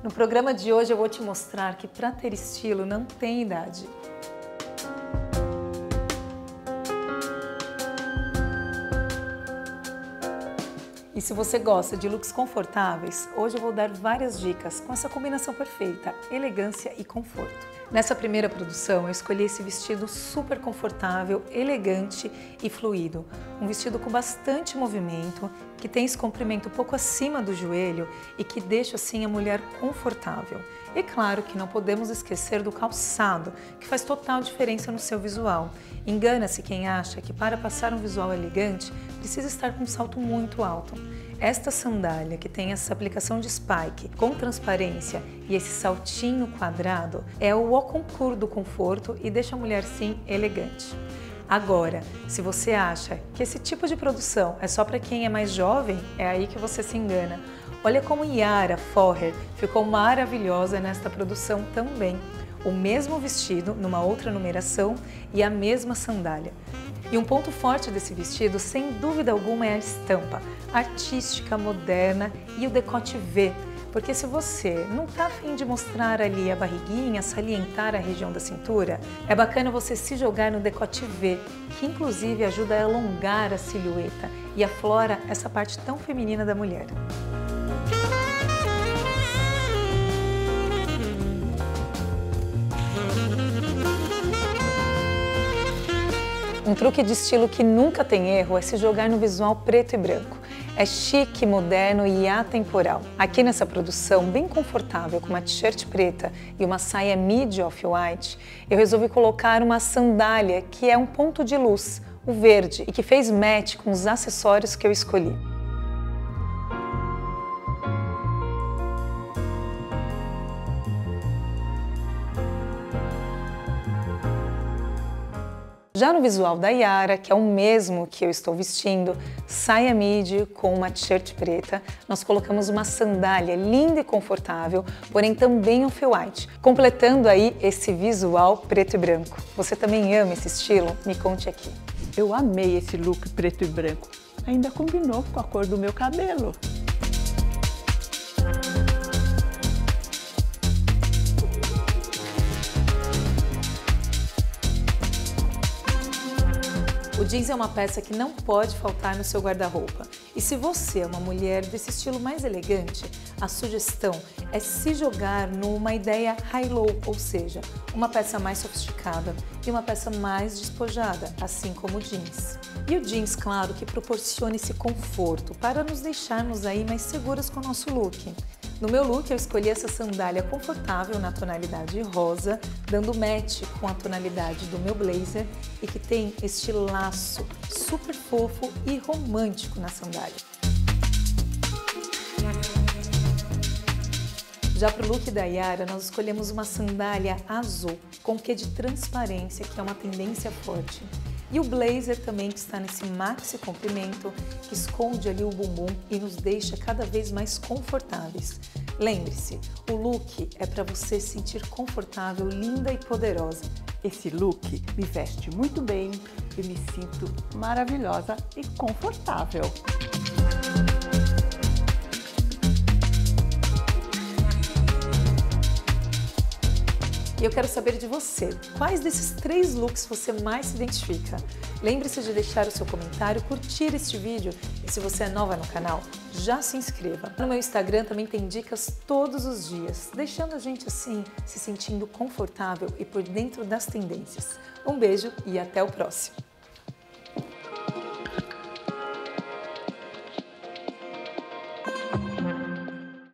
No programa de hoje eu vou te mostrar que para ter estilo não tem idade. E se você gosta de looks confortáveis, hoje eu vou dar várias dicas com essa combinação perfeita, elegância e conforto. Nessa primeira produção eu escolhi esse vestido super confortável, elegante e fluido. Um vestido com bastante movimento, que tem esse comprimento um pouco acima do joelho e que deixa assim a mulher confortável. E claro que não podemos esquecer do calçado, que faz total diferença no seu visual. Engana-se quem acha que para passar um visual elegante precisa estar com um salto muito alto. Esta sandália, que tem essa aplicação de spike com transparência e esse saltinho quadrado, é o au concurso do conforto e deixa a mulher sim elegante. Agora, se você acha que esse tipo de produção é só para quem é mais jovem, é aí que você se engana. Olha como Yara Forrer ficou maravilhosa nesta produção também. O mesmo vestido numa outra numeração e a mesma sandália. E um ponto forte desse vestido, sem dúvida alguma, é a estampa artística, moderna e o decote V. Porque se você não está a fim de mostrar ali a barriguinha, salientar a região da cintura, é bacana você se jogar no decote V, que inclusive ajuda a alongar a silhueta e aflora essa parte tão feminina da mulher. Um truque de estilo que nunca tem erro é se jogar no visual preto e branco. É chique, moderno e atemporal. Aqui nessa produção, bem confortável, com uma t-shirt preta e uma saia midi off-white, eu resolvi colocar uma sandália que é um ponto de luz, o verde, e que fez match com os acessórios que eu escolhi. Já no visual da Yara, que é o mesmo que eu estou vestindo, saia midi com uma t-shirt preta, nós colocamos uma sandália linda e confortável, porém também off-white, completando aí esse visual preto e branco. Você também ama esse estilo? Me conte aqui. Eu amei esse look preto e branco. Ainda combinou com a cor do meu cabelo. O jeans é uma peça que não pode faltar no seu guarda-roupa. E se você é uma mulher desse estilo mais elegante, a sugestão é se jogar numa ideia high-low, ou seja, uma peça mais sofisticada e uma peça mais despojada, assim como o jeans. E o jeans, claro, que proporciona esse conforto para nos deixarmos aí mais seguras com o nosso look. No meu look eu escolhi essa sandália confortável na tonalidade rosa, dando match com a tonalidade do meu blazer e que tem este laço super fofo e romântico na sandália. Já para o look da Yara, nós escolhemos uma sandália azul com quê de transparência, que é uma tendência forte. E o blazer também, que está nesse maxi comprimento, que esconde ali o bumbum e nos deixa cada vez mais confortáveis. Lembre-se, o look é para você se sentir confortável, linda e poderosa. Esse look me veste muito bem, eu me sinto maravilhosa e confortável. E eu quero saber de você, quais desses 3 looks você mais se identifica? Lembre-se de deixar o seu comentário, curtir este vídeo e se você é nova no canal, já se inscreva. No meu Instagram também tem dicas todos os dias, deixando a gente assim, se sentindo confortável e por dentro das tendências. Um beijo e até o próximo!